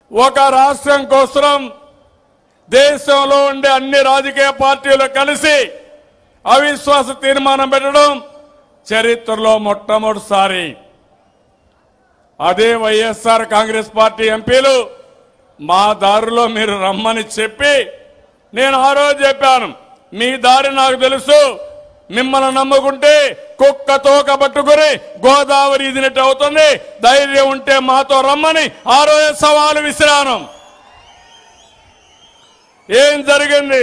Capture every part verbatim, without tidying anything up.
ఒక రాష్ట్రం కోసం దేశంలో ఉండే అన్ని రాజకీయ పార్టీలు కలిసి అవిశ్వాస తీర్మానం పెట్టడం చరిత్రలో మొట్టమొదటిసారి. అదే వైఎస్ఆర్ కాంగ్రెస్ పార్టీ ఎంపీలు మా దారిలో మీరు రమ్మని చెప్పి, నేను ఆ రోజు చెప్పాను, మీ దారి నాకు తెలుసు, మిమ్మల్ని నమ్ముకుంటే కుక్క తోక పట్టుకుని గోదావరి ఇదినట్టు అవుతుంది, ధైర్యం ఉంటే మాతో రమ్మని ఆ రోజు సవాలు విసిరాను. ఏం జరిగింది?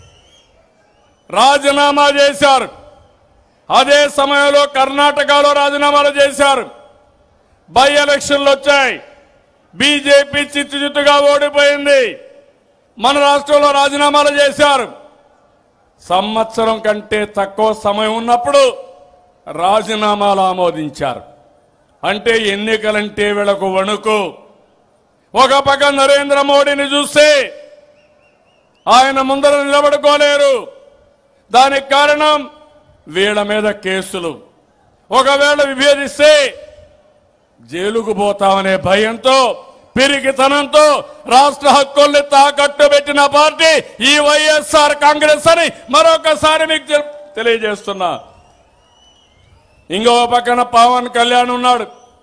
రాజీనామా చేశారు. అదే సమయంలో కర్ణాటకలో రాజీనామాలు చేశారు. బై ఎలక్షన్లు వచ్చాయి. బీజేపీ చిత్తు చిత్తుగా ఓడిపోయింది. మన రాష్ట్రంలో రాజీనామాలు చేశారు. సంవత్సరం కంటే తక్కువ సమయం ఉన్నప్పుడు రాజీనామాలు ఆమోదించారు. అంటే ఎన్నికలంటే వీళ్ళకు వణుకు. ఒక పక్క నరేంద్ర మోడీని చూస్తే ఆయన ముందర నిలబడుకోలేరు. దానికి కారణం వీళ్ళ మీద కేసులు. ఒకవేళ విభేదిస్తే జైలుకు పోతామనే భయంతో, పిరికితనంతో రాష్ట్ర హక్కుల్ని తాకట్టు పెట్టిన పార్టీ ఈ వైఎస్ఆర్ కాంగ్రెస్ అని మరొకసారి మీకు తెలియజేస్తున్నా. ఇంకో పక్కన పవన్ కళ్యాణ్ ఉన్నాడు.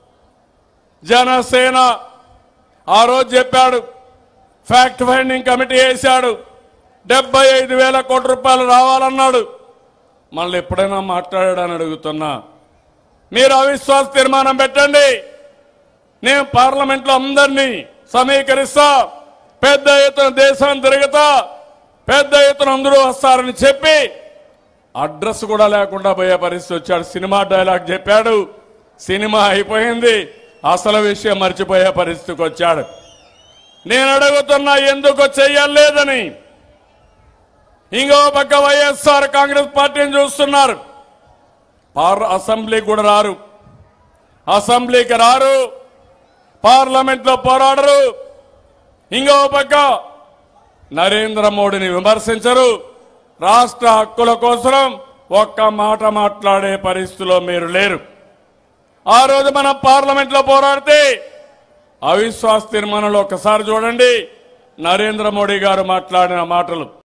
జనసేన ఆ రోజు చెప్పాడు, ఫ్యాక్ట్ ఫైండింగ్ కమిటీ వేశాడు, డెబ్బై ఐదు వేల కోట్ల రూపాయలు రావాలన్నాడు. మళ్ళీ ఎప్పుడైనా మాట్లాడాడని అడుగుతున్నా. మీరు అవిశ్వాస తీర్మానం పెట్టండి, నేను పార్లమెంట్లో అందరినీ సమీకరిస్తా, పెద్ద ఎత్తున దేశం తిరుగుతా, పెద్ద ఎత్తున అందరూ వస్తారని చెప్పి అడ్రస్ కూడా లేకుండా పోయే పరిస్థితి వచ్చాడు. సినిమా డైలాగ్ చెప్పాడు, సినిమా అయిపోయింది, అసలు విషయం మర్చిపోయే పరిస్థితికి వచ్చాడు. నేను అడుగుతున్నా, ఎందుకు చెయ్యలేదని. ఇంకో పక్క వైఎస్ఆర్ కాంగ్రెస్ పార్టీని చూస్తున్నారు. అసెంబ్లీకి కూడా రారు, అసెంబ్లీకి రారు, పార్లమెంట్ లో పోరాడరు. ఇంకో పక్క నరేంద్ర మోడీని విమర్శించరు. రాష్ట్ర హక్కుల కోసం ఒక్క మాట మాట్లాడే పరిస్థితిలో మీరు లేరు. ఆ రోజు మనం పార్లమెంట్ లో పోరాడితే అవిశ్వాస తీర్మానంలో ఒకసారి చూడండి నరేంద్ర మోడీ గారు మాట్లాడిన మాటలు.